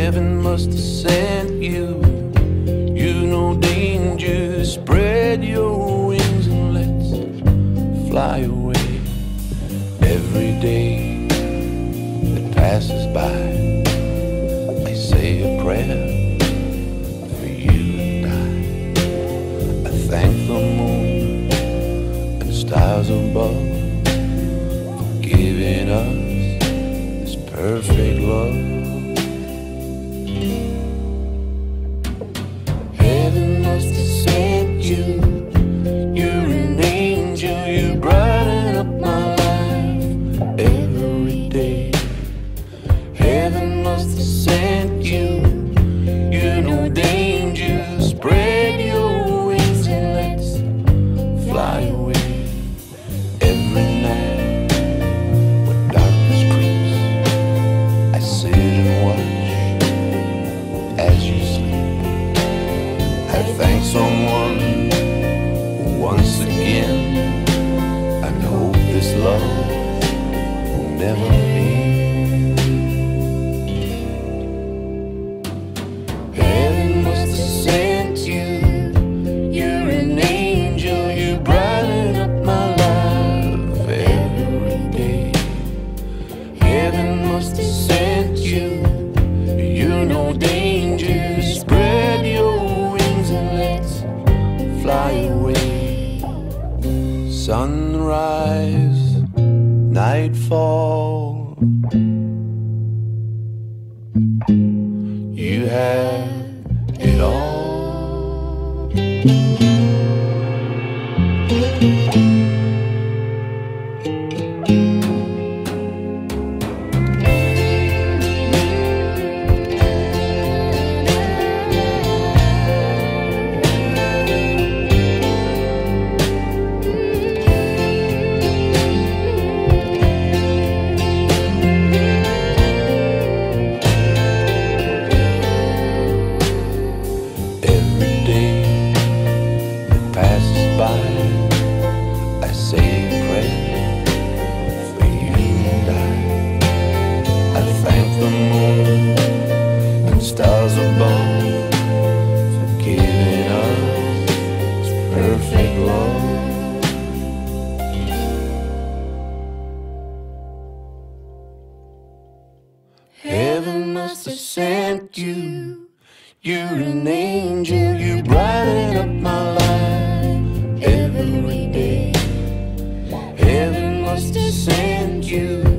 Heaven must have sent you. You know danger, spread your wings and let's fly away. Every day that passes by, I say a prayer for you and I thank the moon and stars above for giving us this perfect love. Heaven must have sent you. You're an angel, you brighten up my life every day. Heaven must have sent you. You know danger, spread your wings and let's fly away. Every night when darkness creeps, I sit and watch as you sleep. I thank someone once again, and hope this love will never end. Heaven must have sent you. You're an angel, you brighten up my life every day. Heaven must have sent you. You know danger, spread your wings and let's fly away. Sunrise, nightfall, you have it all. I say a prayer for you and I thank the moon and stars above for giving us this perfect love. Heaven must have sent you. You're an angel, you brighten up my life every day. Heaven must have sent you.